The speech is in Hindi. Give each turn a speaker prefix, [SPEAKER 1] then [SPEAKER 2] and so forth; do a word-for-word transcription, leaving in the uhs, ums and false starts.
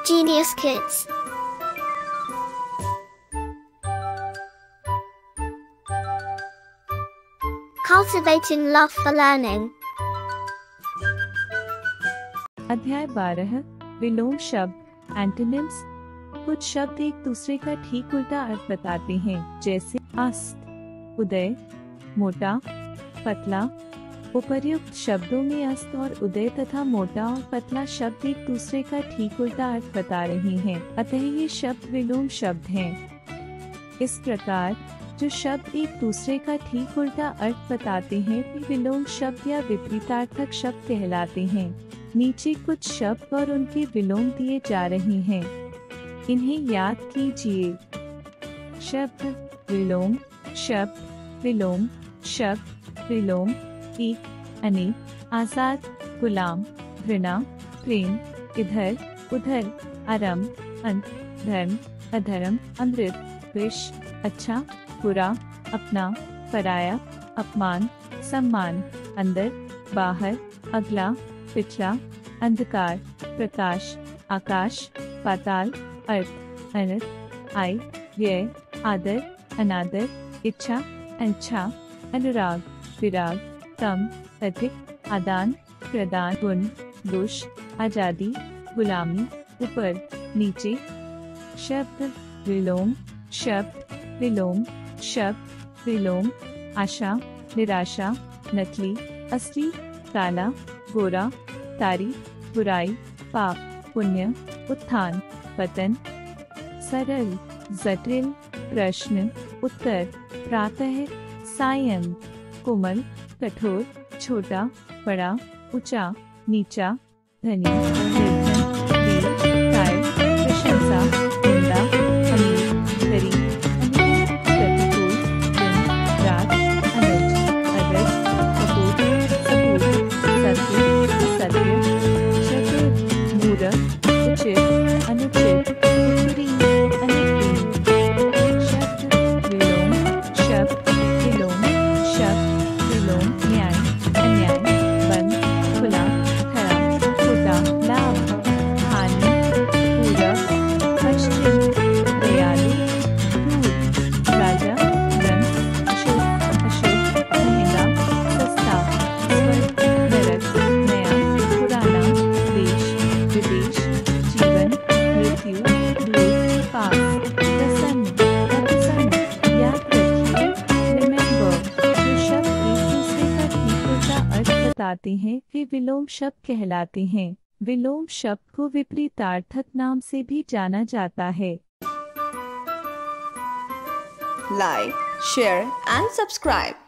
[SPEAKER 1] Genius Kids. Cultivating love for learning.
[SPEAKER 2] अध्याय बारह विलोम शब्द एंटोनिम्स। कुछ शब्द एक दूसरे का ठीक उल्टा अर्थ बताते हैं, जैसे अस्त, उदय, मोटा, पतला। उपर्युक्त शब्दों में अस्त और उदय तथा मोटा और पतला शब्द एक दूसरे का ठीक उल्टा अर्थ बता रहे हैं, अतः ये शब्द विलोम शब्द हैं। इस प्रकार जो शब्द एक दूसरे का ठीक उल्टा अर्थ बताते हैं वे विलोम शब्द या विपरीतार्थक शब्द कहलाते हैं। नीचे कुछ शब्द और उनके विलोम दिए जा रहे हैं, इन्हें याद कीजिए। शब्द विलोम, शब्द विलोम, शब्द विलोम। एक, अनेक, आजाद, गुलाम, घृणा, प्रेम, इधर उधर, आरंभ, अंत, धर्म, अधर्म, अमृत, विष, अच्छा, बुरा, अपना, पराया, अपमान, सम्मान, अंदर, बाहर, अगला, पिछला, अंधकार, प्रकाश, आकाश, पाताल, अर्थ, अनर्थ, आय, व्यय, आदर, अनादर, इच्छा, अनिच्छा, अनुराग, विराग, कम, अधिक, आदान प्रदान, गुण, दोष, आजादी, गुलामी, ऊपर, नीचे। शब्द विलोम, शब्द विलोम, शब्द विलोम। आशा, निराशा, नकली, असली, काला, गोरा, तारीफ, बुराई, पाप, पुण्य, उत्थान, पतन। सरल, जटिल, प्रश्न, उत्तर, प्रातः, सायं, कोमल, कठोर, छोटा, बड़ा, ऊंचा, नीचा, धनी, निर्धन, वीर, काय, प्रशंसा, निंदा, अमीर, गरीब, अनुकूल, प्रतिकूल, दिन, रात, अनुज, अरज, कपूर, सपूर, सत्य, असत्य, चतुर, मूरख, उचित, अनुचित, उत्तरी, अनित्य। शब्द विलोम, शब्द विलोम, शब्द विलोम। न्याय, अन्याय, बंद, खुला, खड़ा, छोटा, लाभ, हानि, पूरक, पश्चिम, दयालु, दूर, राजा, ग्रंथ, शुभ, अशुभ, महंगा, सस्ता, स्वर्ग, नरक, नया, पुराना, देश, विदेश, जीवन, मृत्यु, दूर, पास, प्रसन्न, अप्रसन्न। याद रखिए, रिमेम्बर, जो शब्द एक दूसरे का ठीक उल्टा अर्थ बताते हैं वे विलोम शब्द कहलाते हैं। विलोम शब्द को विपरीतार्थक नाम से भी जाना जाता है।
[SPEAKER 3] Like, share and subscribe.